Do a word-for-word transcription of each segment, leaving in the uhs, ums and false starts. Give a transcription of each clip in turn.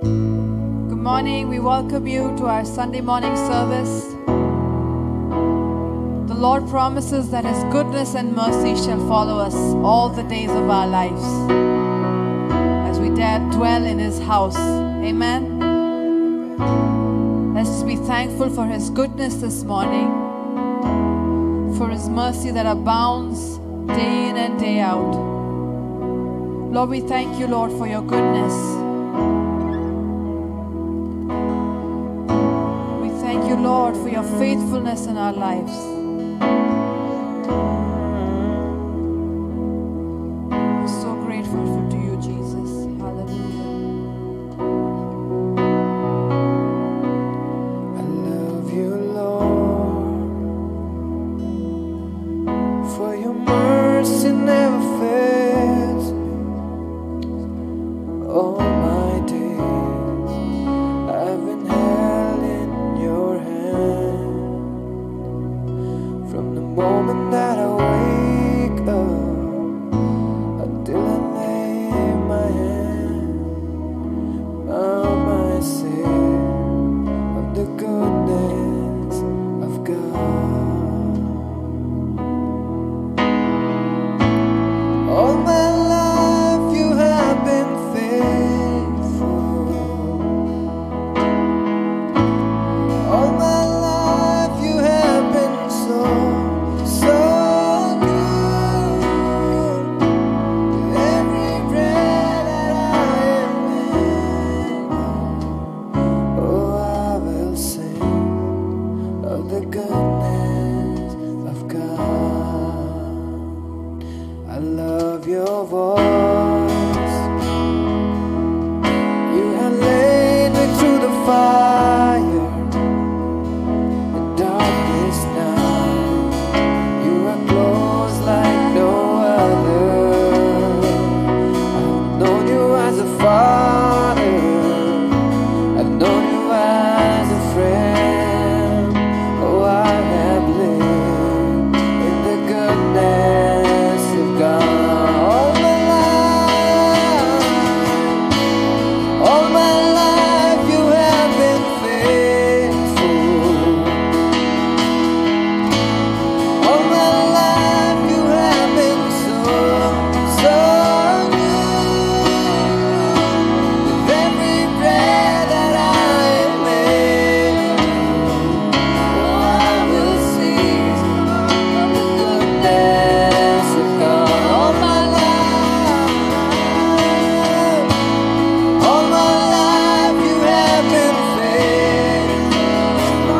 Good morning. We welcome you to our Sunday morning service. The Lord promises that His goodness and mercy shall follow us all the days of our lives as we dare dwell in His house. Amen. Let's just be thankful for His goodness this morning, for His mercy that abounds day in and day out. Lord, we thank you, Lord, for your goodness. We thank you, Lord, for your faithfulness in our lives. We're so grateful for to you, Jesus. Hallelujah. I love you, Lord, for your mercy never fails me. All my days I've been held in your hand. From the moment that I wake up until I lay my hand, I'm my say of the goodness of God. All my life you have been faithful. All my life you have been so, so good. With every breath that I am able, oh, I will sing of the goodness of God. I love your voice. You have led me through the fire, the darkness now. You are close like no other. I've known you as a father. I've known you as a friend. Oh, I have lived in the goodness of God. All my life, all my life you have been faithful. All my life you have been so, so good. With every breath that I am able, oh, I will sing of the goodness of God. All my life, all my life you have been faithful.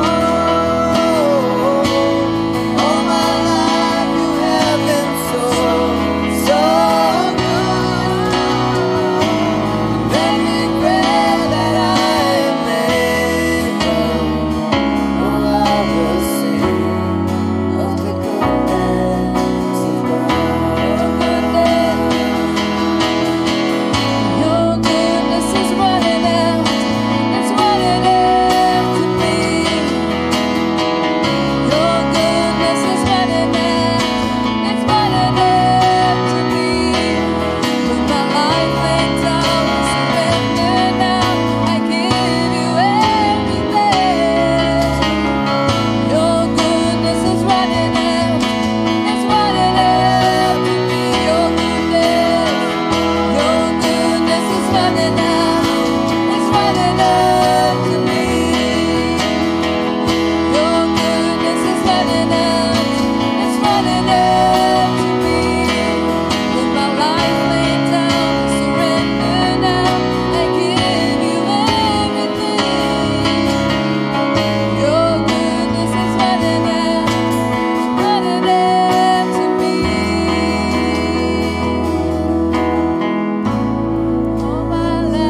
All my life you have been so, so good. With every breath that I am able, oh, I will sing of the goodness of God. Your goodness is running out, it's running after me. Your goodness is running out, it's running after me. With my life laid down, I surrender now, I give you everything. Your goodness is running out, it's running after me. Your goodness, your goodness is running out, it's running after me. Your goodness is running out, it's running after me. With my life laid down, I surrender now, I give you everything. Your goodness is running out, it's running after me. All my life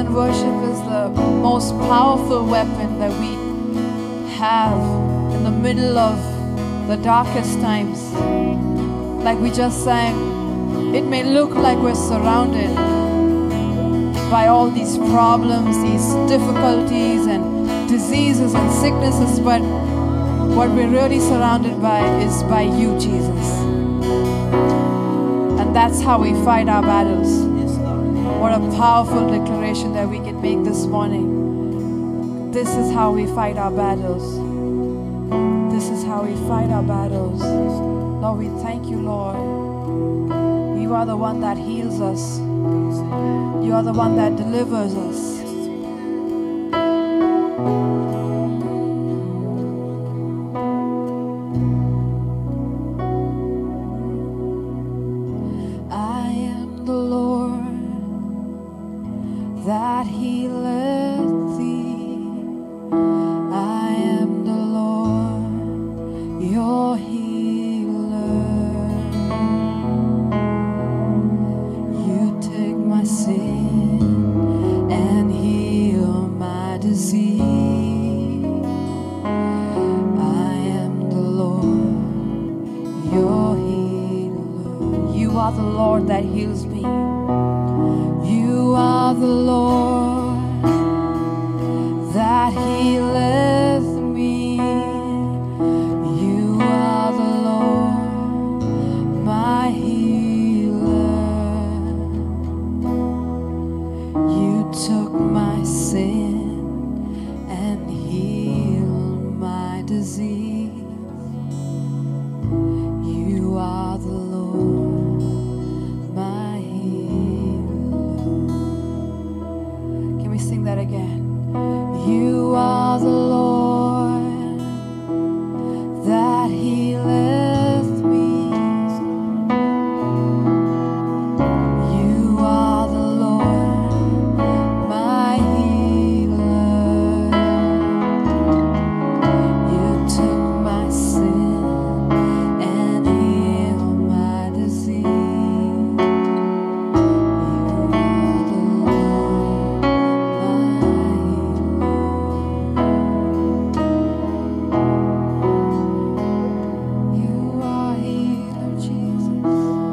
and worship is the most powerful weapon that we have in the middle of the darkest times. Like we just sang, it may look like we're surrounded by all these problems, these difficulties and diseases and sicknesses, but what we're really surrounded by is by you, Jesus. And that's how we fight our battles. What a powerful declaration that we can make this morning. This is how we fight our battles. This is how we fight our battles. Lord, we thank you, Lord. You are the one that heals us. You are the one that delivers us. I am the Lord that healeth thee. I am the Lord, your healer. You take my sin and heal my disease. I am the Lord, your healer. You are the Lord that heals me. You are the Lord that healeth me. You are the Lord, my healer. You took my sin and healed my disease. You are the Lord, my healer. Can we sing that again? You are the Lord that healeth me. You are the Lord, my healer. You took my sin and healed my disease. You are the Lord, my healer. You are healer, Jesus.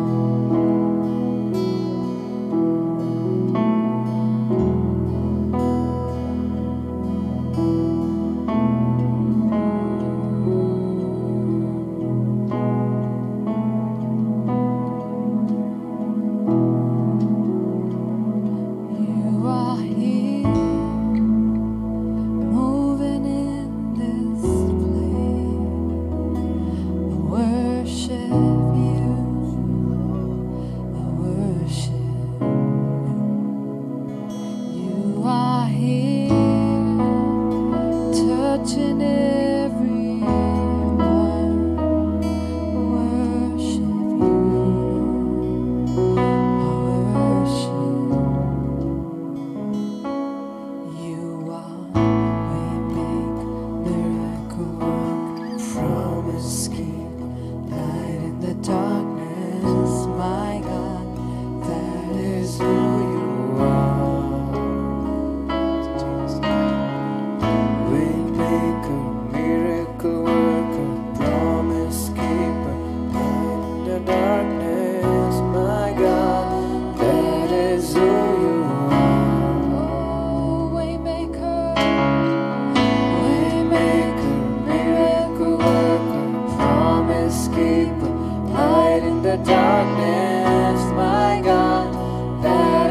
You are here, moving in this place. I worship you. I worship you. You are here, touching everyone. I worship you. I worship you. Are waymaker, miracle worker, promise keep, light in the darkness. My God, that is who you are. Waymaker, miracle worker, promise keeper, light in the darkness. My God, that is who you are. Oh, waymaker, waymaker, miracle worker, promise keeper, light in the darkness. My God, that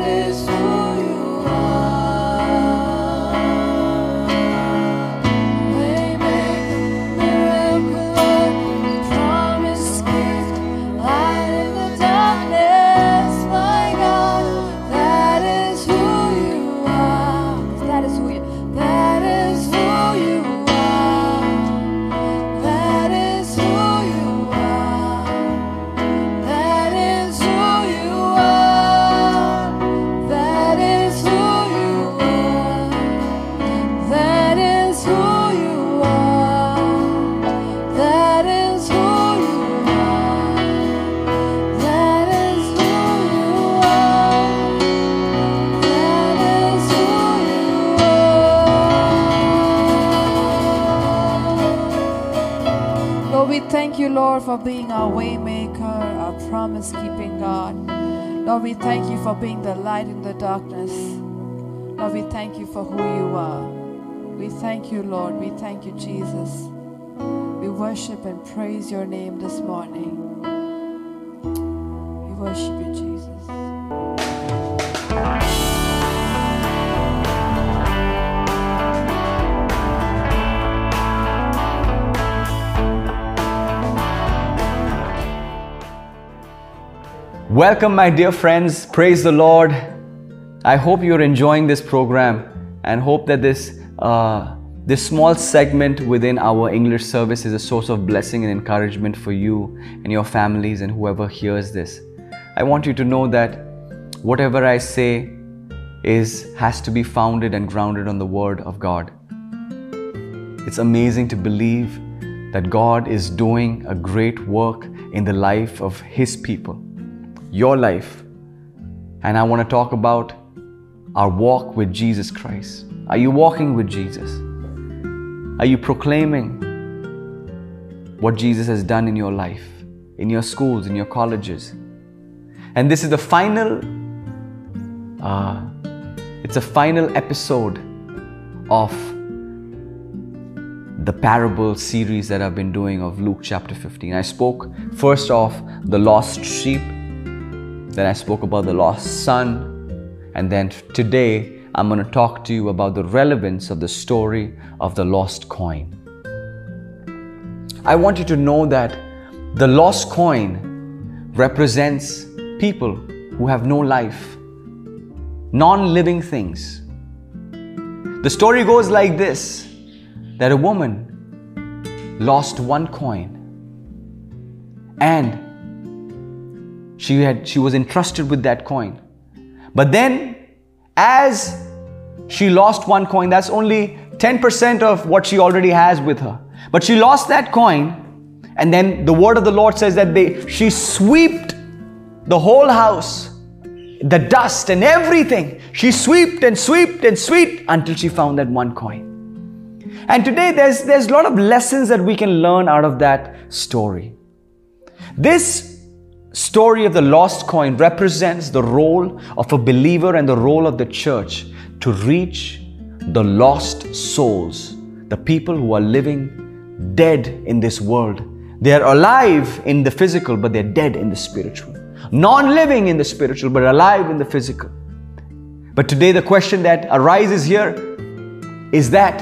thank you, Lord, for being our way maker, our promise-keeping God. Lord, we thank you for being the light in the darkness. Lord, we thank you for who you are. We thank you, Lord. We thank you, Jesus. We worship and praise your name this morning. We worship you, Jesus. Welcome, my dear friends. Praise the Lord. I hope you're enjoying this program and hope that this uh, this small segment within our English service is a source of blessing and encouragement for you and your families and whoever hears this. I want you to know that whatever I say is has to be founded and grounded on the Word of God. It's amazing to believe that God is doing a great work in the life of His people. Your life. And I want to talk about our walk with Jesus Christ. Are you walking with Jesus? Are you proclaiming what Jesus has done in your life, in your schools, in your colleges? And this is the final, uh, it's a final episode of the parable series that I've been doing of Luke chapter fifteen. I spoke first of the lost sheep. Then I spoke about the lost son, and then today I'm going to talk to you about the relevance of the story of the lost coin. I want you to know that the lost coin represents people who have no life, non-living things. The story goes like this, that a woman lost one coin and She had, she was entrusted with that coin. But then, as she lost one coin, that's only ten percent of what she already has with her. But she lost that coin, and then the word of the Lord says that they, she swept the whole house, the dust and everything. She swept and swept and swept until she found that one coin. And today there's, there's a lot of lessons that we can learn out of that story. This story of the lost coin represents the role of a believer and the role of the church to reach the lost souls, the people who are living dead in this world. They are alive in the physical, but they're dead in the spiritual. Non-living in the spiritual, but alive in the physical. But today the question that arises here is that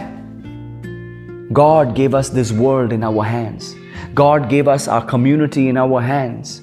God gave us this world in our hands. God gave us our community in our hands.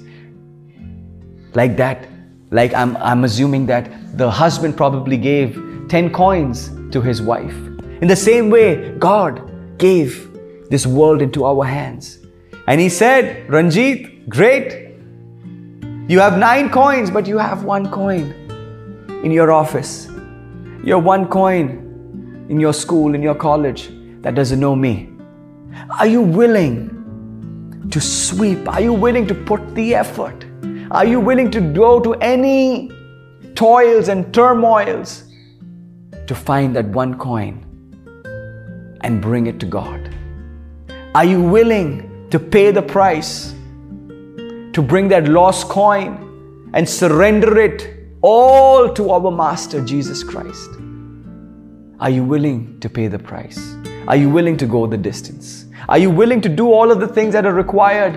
Like that, like I'm, I'm assuming that the husband probably gave ten coins to his wife. In the same way, God gave this world into our hands. And He said, Ranjit, great. You have nine coins, but you have one coin in your office. You have one coin in your school, in your college that doesn't know me. Are you willing to sweep? Are you willing to put the effort? Are you willing to go to any toils and turmoils to find that one coin and bring it to God? Are you willing to pay the price to bring that lost coin and surrender it all to our Master Jesus Christ? Are you willing to pay the price? Are you willing to go the distance? Are you willing to do all of the things that are required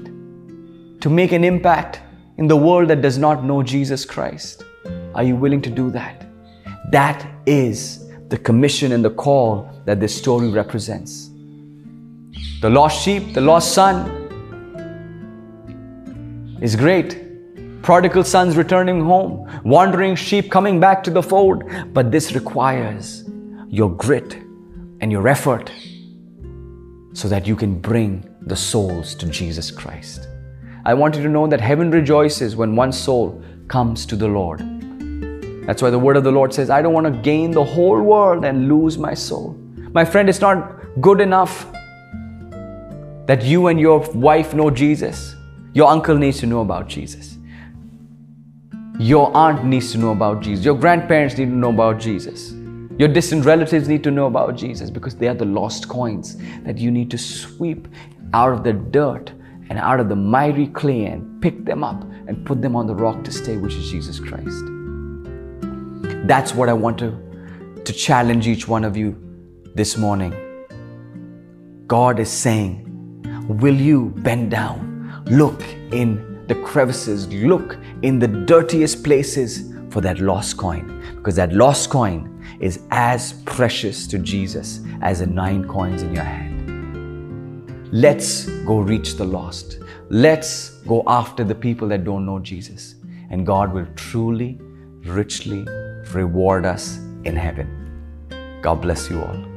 to make an impact in the world that does not know Jesus Christ? Are you willing to do that? That is the commission and the call that this story represents. The lost sheep, the lost son is great. Prodigal sons returning home, wandering sheep coming back to the fold. But this requires your grit and your effort so that you can bring the souls to Jesus Christ. I want you to know that heaven rejoices when one soul comes to the Lord. That's why the word of the Lord says, I don't want to gain the whole world and lose my soul. My friend, it's not good enough that you and your wife know Jesus. Your uncle needs to know about Jesus. Your aunt needs to know about Jesus. Your grandparents need to know about Jesus. Your distant relatives need to know about Jesus, because they are the lost coins that you need to sweep out of the dirt and out of the miry clay and pick them up and put them on the rock to stay, which is Jesus Christ. That's what I want to, to challenge each one of you this morning. God is saying, will you bend down, look in the crevices, look in the dirtiest places for that lost coin? Because that lost coin is as precious to Jesus as the nine coins in your hand. Let's go reach the lost. Let's go after the people that don't know Jesus. And God will truly, richly reward us in heaven. God bless you all.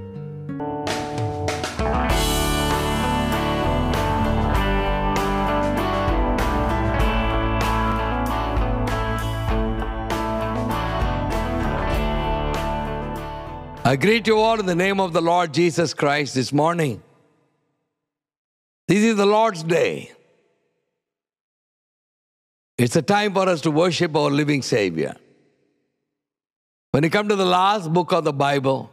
I greet you all in the name of the Lord Jesus Christ this morning. This is the Lord's Day. It's a time for us to worship our living Savior. When you come to the last book of the Bible,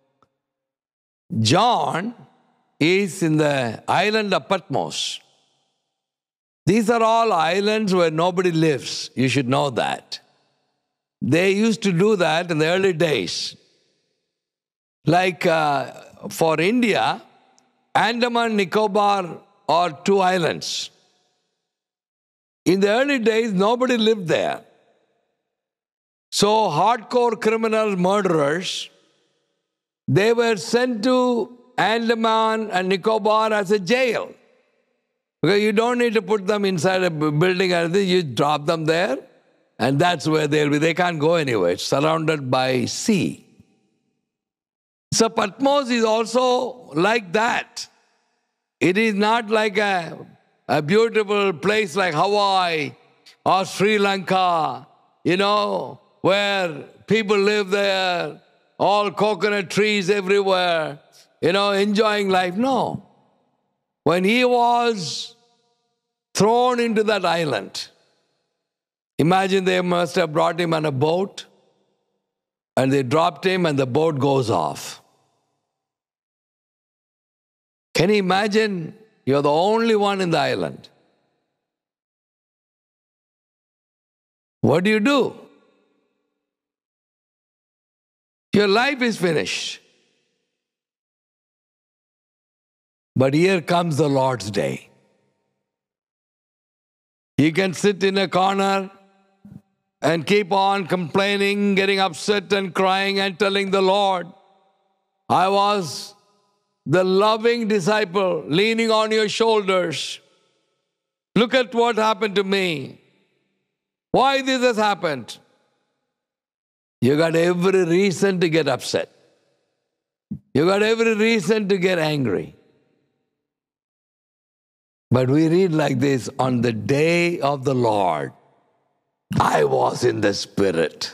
John is in the island of Patmos. These are all islands where nobody lives. You should know that. They used to do that in the early days. Like uh, for India, Andaman Nicobar are two islands. In the early days, nobody lived there. So hardcore criminal murderers, they were sent to Andaman and Nicobar as a jail. Because you don't need to put them inside a building or anything, you drop them there, and that's where they'll be. They can't go anywhere. It's surrounded by sea. So Patmos is also like that. It is not like a, a beautiful place like Hawaii or Sri Lanka, you know, where people live there, all coconut trees everywhere, you know, enjoying life. No. When he was thrown into that island, imagine they must have brought him on a boat, and they dropped him and the boat goes off. Can you imagine? You're the only one in the island. What do you do? Your life is finished. But here comes the Lord's Day. You can sit in a corner and keep on complaining, getting upset and crying and telling the Lord, I was the loving disciple leaning on your shoulders. Look at what happened to me. Why this has happened? You got every reason to get upset. You got every reason to get angry. But we read like this, on the day of the Lord, I was in the Spirit.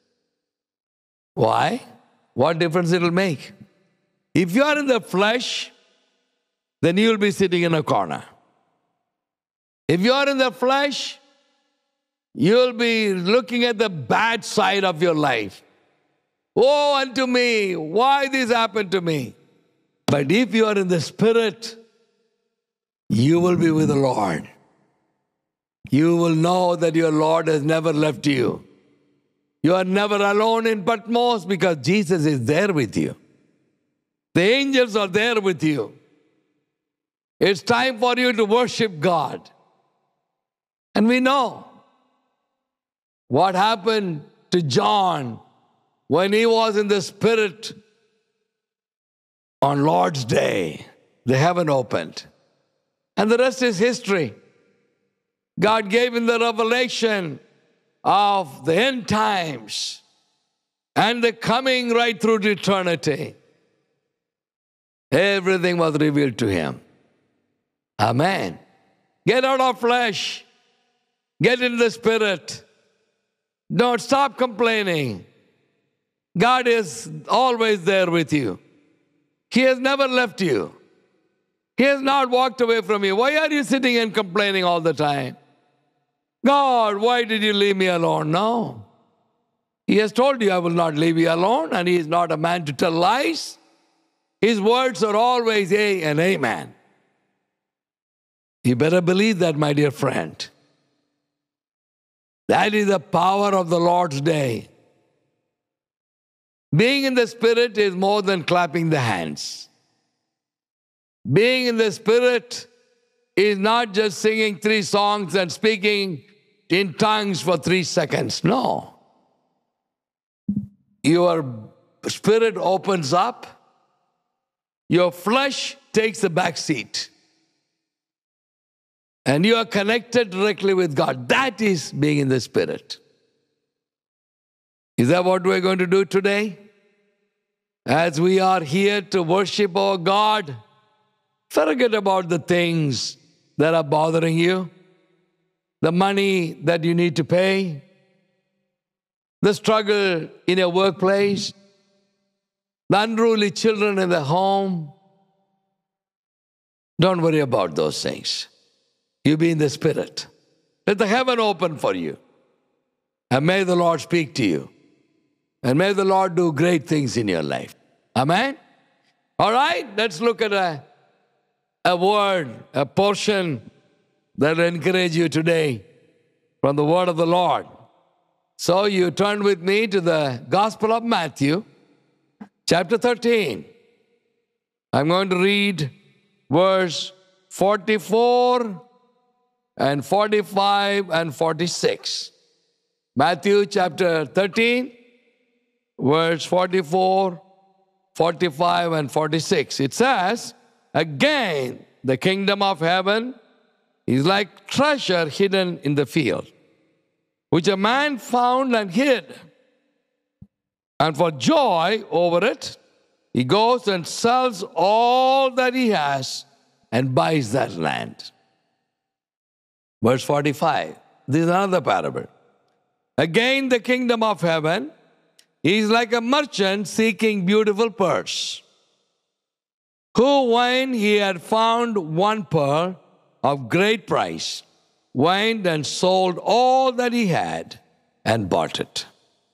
Why? What difference it'll make? If you are in the flesh, then you'll be sitting in a corner. If you are in the flesh, you'll be looking at the bad side of your life. Woe unto me, why this happened to me? But if you are in the Spirit, you will be with the Lord. You will know that your Lord has never left you. You are never alone in Patmos because Jesus is there with you. The angels are there with you. It's time for you to worship God. And we know what happened to John when he was in the Spirit on Lord's Day. The heaven opened. And the rest is history. God gave him the revelation of the end times and the coming right through to eternity. Everything was revealed to him. Amen. Get out of flesh. Get in the Spirit. Don't stop complaining. God is always there with you. He has never left you. He has not walked away from you. Why are you sitting and complaining all the time? God, why did you leave me alone? No. He has told you, I will not leave you alone, and he is not a man to tell lies. His words are always yea and amen. You better believe that, my dear friend. That is the power of the Lord's day. Being in the Spirit is more than clapping the hands. Being in the Spirit is not just singing three songs and speaking in tongues for three seconds. No. Your spirit opens up. Your flesh takes the back seat. And you are connected directly with God. That is being in the Spirit. Is that what we're going to do today? As we are here to worship our God, forget about the things that are bothering you, the money that you need to pay, the struggle in your workplace, the unruly children in the home. Don't worry about those things. You be in the Spirit. Let the heaven open for you. And may the Lord speak to you. And may the Lord do great things in your life. Amen? All right, let's look at a, a word, a portion that will encourage you today from the word of the Lord. So you turn with me to the Gospel of Matthew, chapter thirteen. I'm going to read verse forty-four and forty-five and forty-six. Matthew chapter thirteen, verse forty-four, forty-five and forty-six. It says, again, the kingdom of heaven is like treasure hidden in the field, which a man found and hid. And for joy over it, he goes and sells all that he has and buys that land. Verse forty-five, this is another parable. Again, the kingdom of heaven is like a merchant seeking beautiful pearls, who, when he had found one pearl of great price, went and sold all that he had and bought it.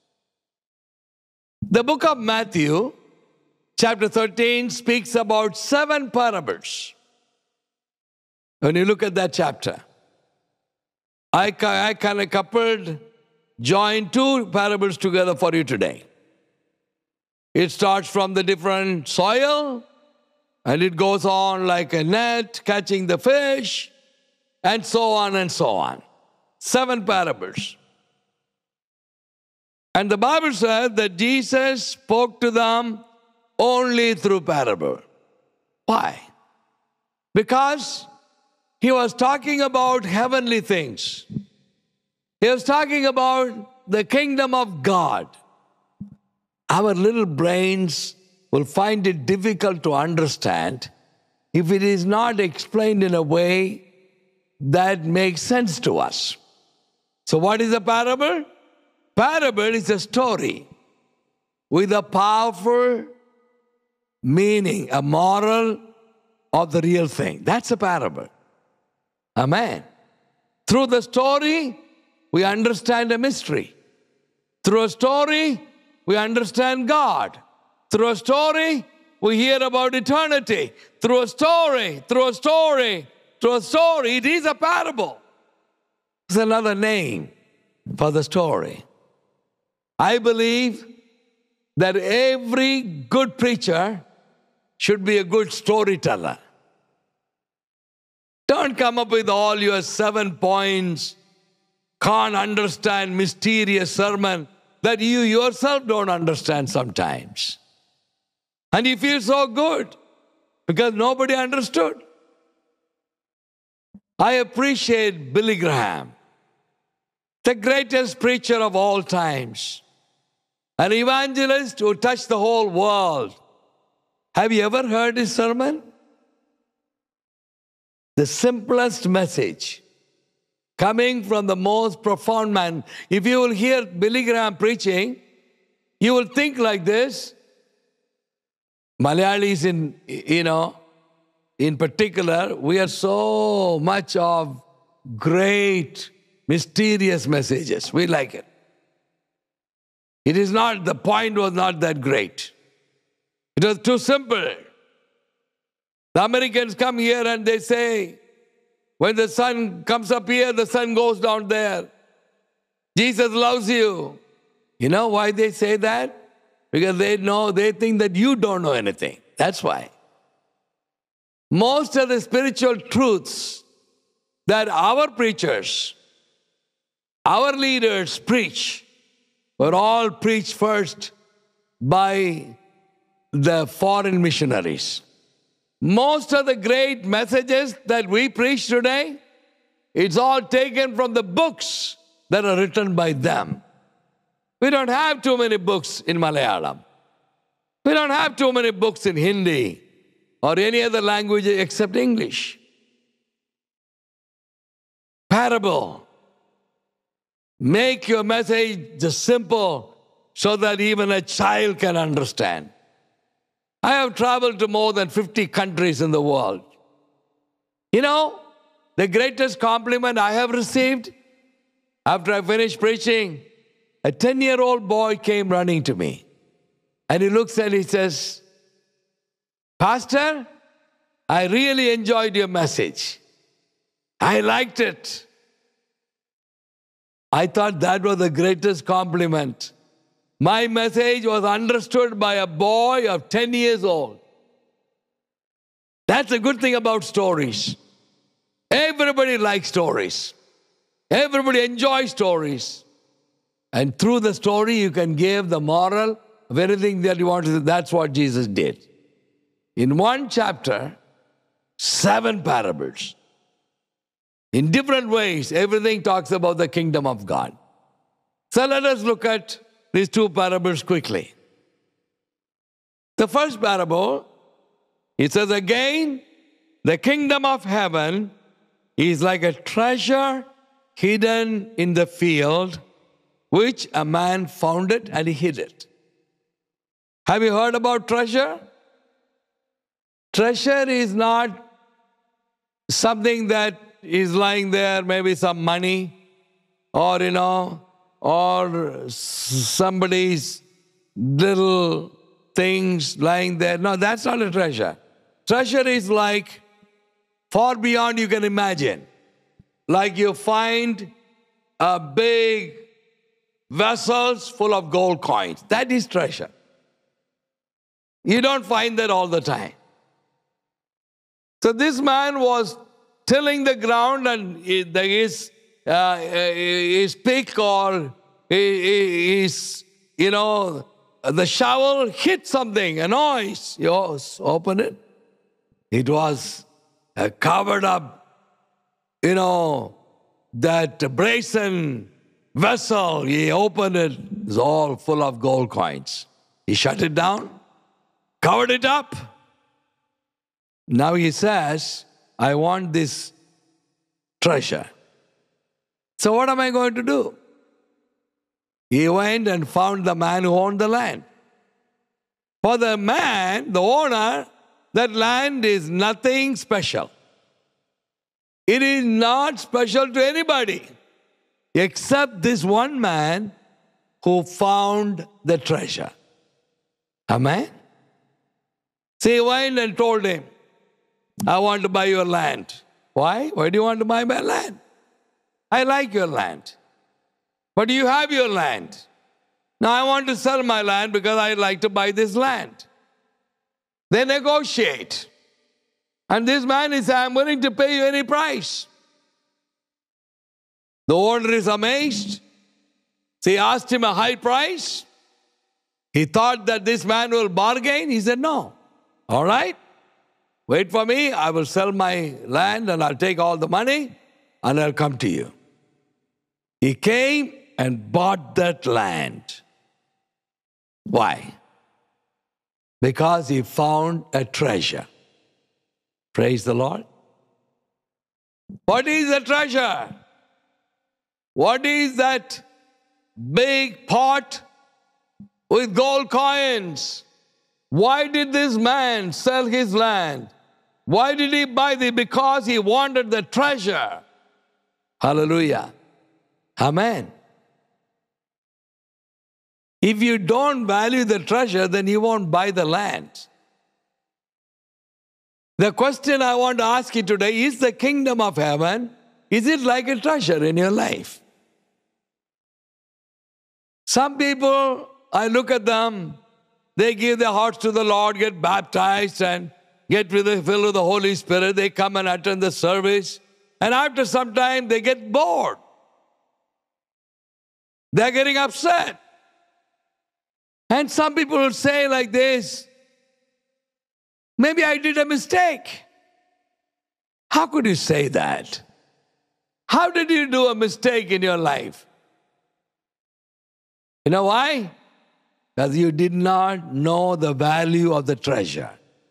The book of Matthew, chapter thirteen, speaks about seven parables. When you look at that chapter, I, I kind of coupled, joined two parables together for you today. It starts from the different soil, and it goes on like a net, catching the fish, and so on and so on. Seven parables. And the Bible says that Jesus spoke to them only through parable. Why? Because he was talking about heavenly things. He was talking about the kingdom of God. Our little brains will find it difficult to understand if it is not explained in a way that makes sense to us. So what is a parable? Parable is a story with a powerful meaning, a moral of the real thing. That's a parable. Amen. Through the story, we understand a mystery. Through a story, we understand God. Through a story, we hear about eternity. Through a story, through a story, through a story, it is a parable. It's another name for the story. I believe that every good preacher should be a good storyteller. Don't come up with all your seven points, can't understand mysterious sermon that you yourself don't understand sometimes. And you feel so good because nobody understood. I appreciate Billy Graham, the greatest preacher of all times, an evangelist who touched the whole world. Have you ever heard his sermon? The simplest message coming from the most profound man. If you will hear Billy Graham preaching, you will think like this. Malayalis, in, you know, in particular, we are so much of great, mysterious messages. We like it. It is not, the point was not that great. It was too simple. The Americans come here and they say, When the sun comes up here, the sun goes down there. Jesus loves you. You know why they say that? Because they know, they think that you don't know anything. That's why. Most of the spiritual truths that our preachers, our leaders preach, were all preached first by the foreign missionaries. Most of the great messages that we preach today, it's all taken from the books that are written by them. We don't have too many books in Malayalam. We don't have too many books in Hindi or any other language except English. Parable. Make your message just simple so that even a child can understand. I have traveled to more than fifty countries in the world. You know, the greatest compliment I have received after I finished preaching, a ten-year-old boy came running to me. And he looks and he says, Pastor, I really enjoyed your message. I liked it. I thought that was the greatest compliment. My message was understood by a boy of ten years old. That's a good thing about stories. Everybody likes stories. Everybody enjoys stories. And through the story, you can give the moral of anything that you want to do. That's what Jesus did. In one chapter, seven parables. In different ways, everything talks about the kingdom of God. So let us look at these two parables quickly. The first parable, it says again, the kingdom of heaven is like a treasure hidden in the field, which a man found it and he hid it. Have you heard about treasure? Treasure is not something that is lying there, maybe some money, or, you know, or somebody's little things lying there. No, that's not a treasure. Treasure is like far beyond you can imagine. Like you find a big vessels full of gold coins. That is treasure. You don't find that all the time. So this man was tilling the ground, and his, uh, his pick or his, you know, the shovel hit something, a noise. He opened it. It was uh, covered up, you know, that brazen vessel. He opened it. It was all full of gold coins. He shut it down, covered it up. Now he says, I want this treasure. So what am I going to do? He went and found the man who owned the land. For the man, the owner, that land is nothing special. It is not special to anybody except this one man who found the treasure. Amen? So he went and told him, I want to buy your land. Why? Why do you want to buy my land? I like your land. But you have your land. Now I want to sell my land because I like to buy this land. They negotiate. And this man is, I'm willing to pay you any price. The owner is amazed. So he asked him a high price. He thought that this man will bargain. He said, no. All right. Wait for me. I will sell my land and I'll take all the money and I'll come to you. He came and bought that land. Why? Because he found a treasure. Praise the Lord. What is the treasure? What is that big pot with gold coins? Why did this man sell his land? Why did he buy this? Because he wanted the treasure. Hallelujah. Amen. If you don't value the treasure, then you won't buy the land. The question I want to ask you today, is the kingdom of heaven, is it like a treasure in your life? Some people, I look at them, they give their hearts to the Lord, get baptized and get filled with the Holy Spirit. They come and attend the service. And after some time, they get bored. They're getting upset. And some people will say like this, maybe I did a mistake. How could you say that? How did you do a mistake in your life? You know why? Because you did not know the value of the treasure.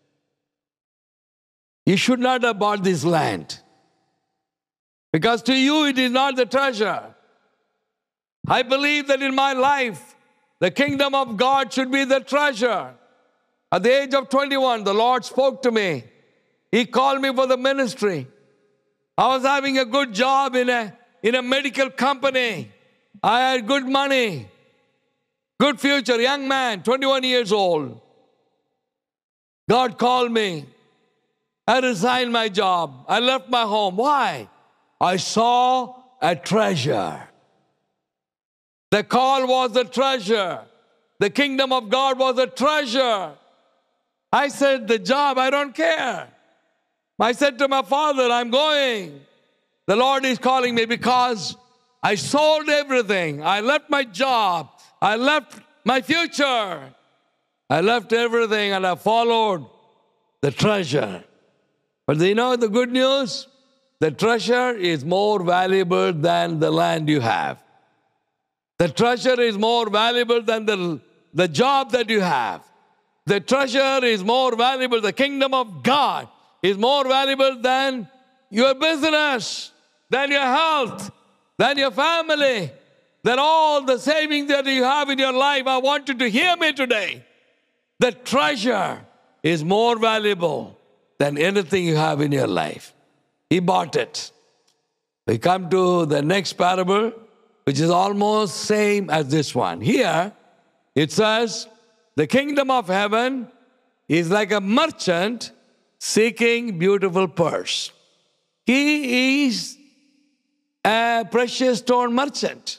You should not have bought this land. Because to you it is not the treasure. I believe that in my life, the kingdom of God should be the treasure. At the age of twenty-one, the Lord spoke to me. He called me for the ministry. I was having a good job in a, in a medical company. I had good money, good future, young man, twenty-one years old. God called me. I resigned my job. I left my home. Why? I saw a treasure. The call was a treasure. The kingdom of God was a treasure. I said, the job, I don't care. I said to my father, I'm going. The Lord is calling me because I sold everything. I left my job. I left my future. I left everything and I followed the treasure. But do you know the good news? The treasure is more valuable than the land you have. The treasure is more valuable than the, the job that you have. The treasure is more valuable. The kingdom of God is more valuable than your business, than your health, than your family, than all the savings that you have in your life. I want you to hear me today. The treasure is more valuable than anything you have in your life. He bought it. We come to the next parable, which is almost same as this one. Here, it says, the kingdom of heaven is like a merchant seeking beautiful pearls. He is a precious stone merchant.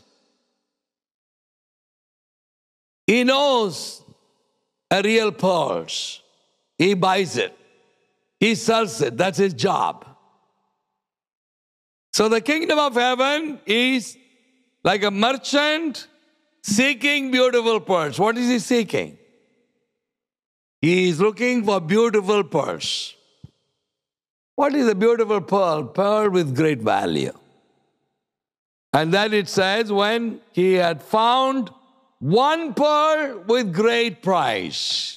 He knows a real pearls. He buys it. He sells it. That's his job. So the kingdom of heaven is like a merchant seeking beautiful pearls. What is he seeking? He is looking for beautiful pearls. What is a beautiful pearl? Pearl with great value. And then it says, when he had found one pearl with great price,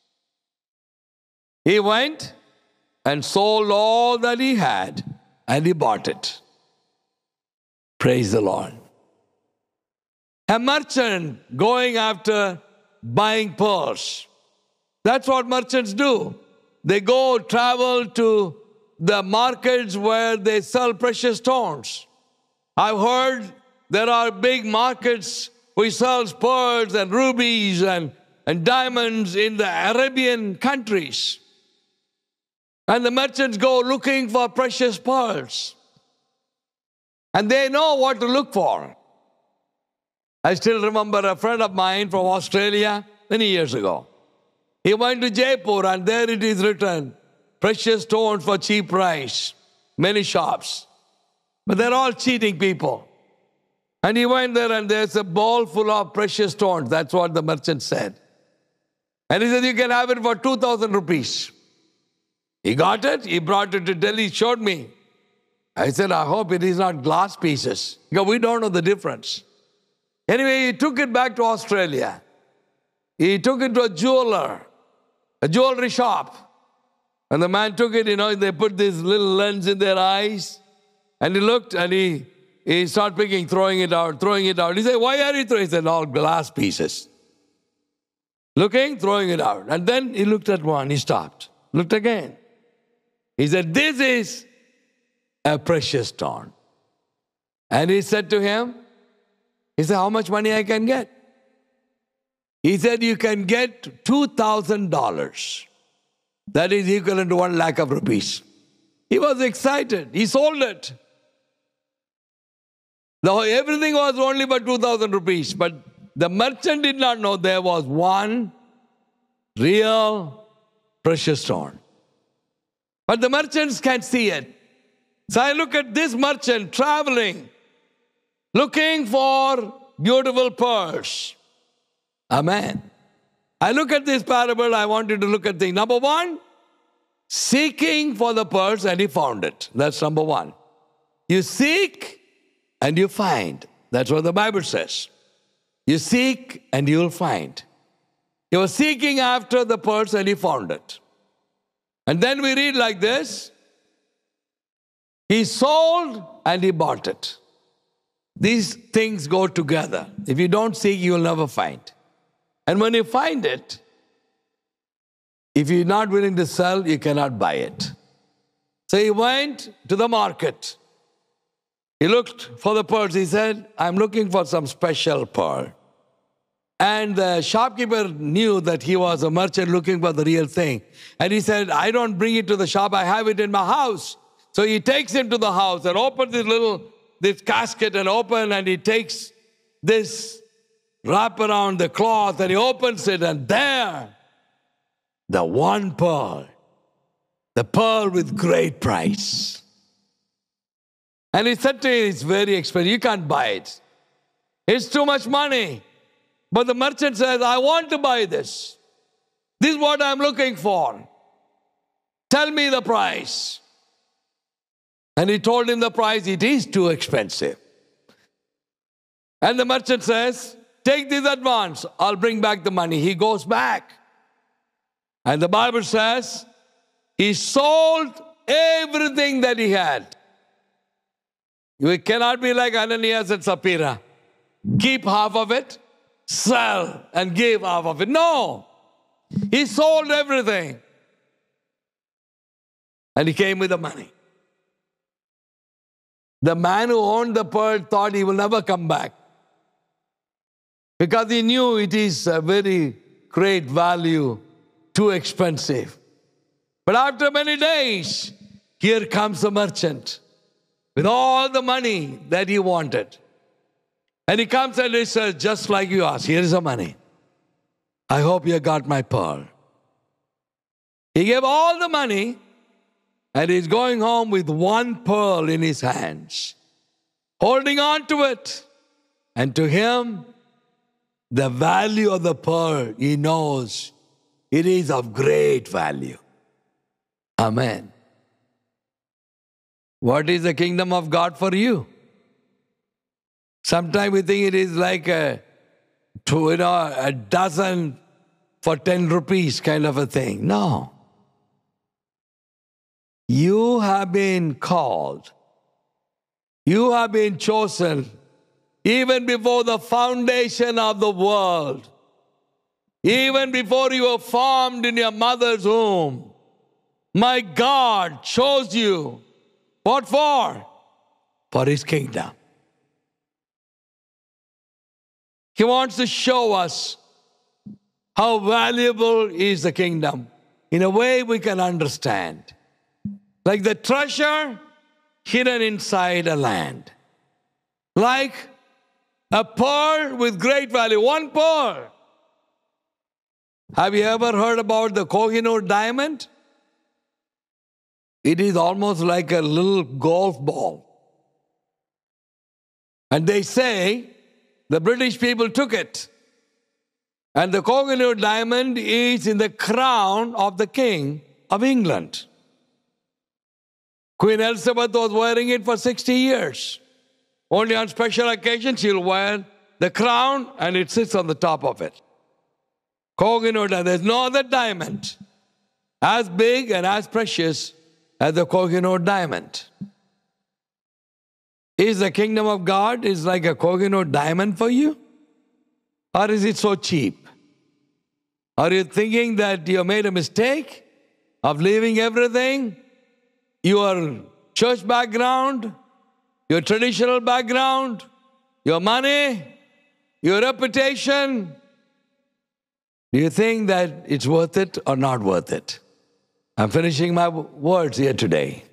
he went and sold all that he had and he bought it. Praise the Lord. A merchant going after buying pearls. That's what merchants do. They go travel to the markets where they sell precious stones. I've heard there are big markets which sells pearls and rubies and, and diamonds in the Arabian countries. And the merchants go looking for precious pearls. And they know what to look for. I still remember a friend of mine from Australia many years ago. He went to Jaipur and there it is written, precious stones for cheap price, many shops. But they're all cheating people. And he went there and there's a bowl full of precious stones. That's what the merchant said. And he said, you can have it for two thousand rupees. He got it. He brought it to Delhi, showed me. I said, I hope it is not glass pieces. Because we don't know the difference. Anyway, he took it back to Australia. He took it to a jeweler, a jewelry shop. And the man took it, you know, they put this little lens in their eyes. And he looked and he, he started picking, throwing it out, throwing it out. He said, why are you throwing? He said, all glass pieces. Looking, throwing it out. And then he looked at one, he stopped. Looked again. He said, this is a precious stone. And he said to him, he said, how much money I can get? He said, you can get two thousand dollars. That is equivalent to one lakh of rupees. He was excited. He sold it. The, everything was only for two thousand rupees. But the merchant did not know there was one real precious stone. But the merchants can see it. So I look at this merchant traveling, looking for beautiful pearls. Amen. I look at this parable, I want you to look at things. Number one, seeking for the pearls and he found it. That's number one. You seek and you find. That's what the Bible says. You seek and you'll find. He was seeking after the pearls and he found it. And then we read like this. He sold and he bought it. These things go together. If you don't seek, you will never find. And when you find it, if you're not willing to sell, you cannot buy it. So he went to the market. He looked for the pearls. He said, I'm looking for some special pearl. And the shopkeeper knew that he was a merchant looking for the real thing. And he said, I don't bring it to the shop. I have it in my house. So he takes him to the house and opens this little, this casket and open, and he takes this wrap around the cloth and he opens it, and there, the one pearl, the pearl with great price. And he said to him, it's very expensive. You can't buy it. It's too much money. But the merchant says, I want to buy this. This is what I'm looking for. Tell me the price. And he told him the price. It is too expensive. And the merchant says, take this advance. I'll bring back the money. He goes back. And the Bible says, he sold everything that he had. We cannot be like Ananias and Sapphira. Keep half of it, sell, and give half of it. No. He sold everything. And he came with the money. The man who owned the pearl thought he will never come back, because he knew it is a very great value, too expensive. But after many days, here comes the merchant with all the money that he wanted. And he comes and he says, just like you asked, here is the money. I hope you got my pearl. He gave all the money, and he's going home with one pearl in his hands, holding on to it. And to him, the value of the pearl, he knows it is of great value. Amen. What is the kingdom of God for you? Sometimes we think it is like a, you know, a dozen for ten rupees kind of a thing. No. You have been called. You have been chosen even before the foundation of the world. Even before you were formed in your mother's womb. My God chose you. What for? For His kingdom. He wants to show us how valuable is the kingdom in a way we can understand. Like the treasure hidden inside a land. Like a pearl with great value. One pearl. Have you ever heard about the Kohinoor diamond? It is almost like a little golf ball. And they say the British people took it. And the Kohinoor diamond is in the crown of the King of England. Queen Elizabeth was wearing it for sixty years. Only on special occasions she'll wear the crown and it sits on the top of it. Kohinoor diamond. There's no other diamond as big and as precious as the Kohinoor diamond. Is the kingdom of God is like a Kohinoor diamond for you? Or is it so cheap? Are you thinking that you made a mistake of leaving everything? Your church background, your traditional background, your money, your reputation. Do you think that it's worth it or not worth it? I'm finishing my words here today.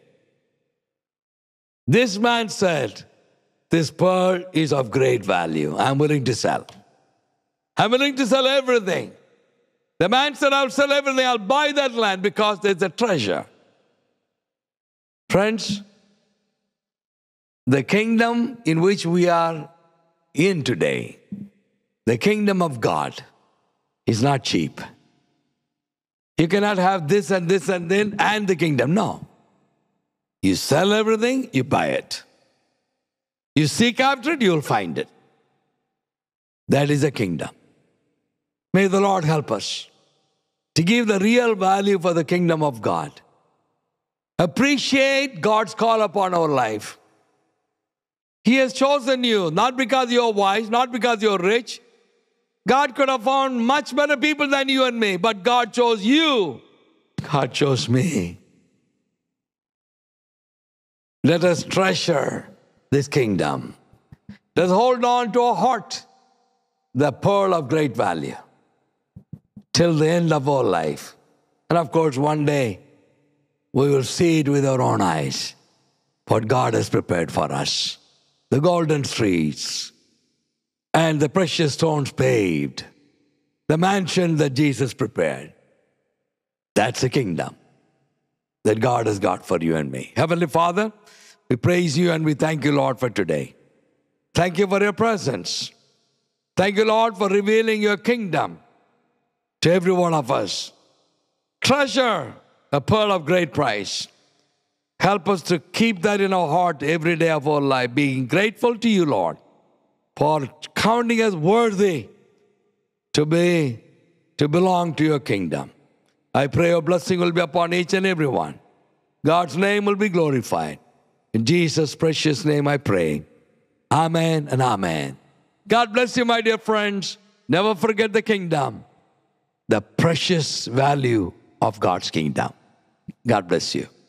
This man said, this pearl is of great value. I'm willing to sell. I'm willing to sell everything. The man said, I'll sell everything. I'll buy that land because there's a treasure. Friends, the kingdom in which we are in today, the kingdom of God, is not cheap. You cannot have this and this and then and the kingdom. No. You sell everything, you buy it. You seek after it, you'll find it. That is a kingdom. May the Lord help us to give the real value for the kingdom of God. Appreciate God's call upon our life. He has chosen you, not because you're wise, not because you're rich. God could have found much better people than you and me, but God chose you. God chose me. Let us treasure this kingdom. Let's hold on to our heart, the pearl of great value, till the end of our life. And of course, one day, we will see it with our own eyes, what God has prepared for us. The golden streets and the precious stones paved, the mansion that Jesus prepared. That's the kingdom that God has got for you and me. Heavenly Father, we praise you and we thank you, Lord, for today. Thank you for your presence. Thank you, Lord, for revealing your kingdom to every one of us. Treasure a pearl of great price. Help us to keep that in our heart every day of our life, being grateful to you, Lord, for counting us worthy to be, to belong to your kingdom. I pray your blessing will be upon each and every one. God's name will be glorified. In Jesus' precious name I pray. Amen and amen. God bless you, my dear friends. Never forget the kingdom, the precious value of God's kingdom. God bless you.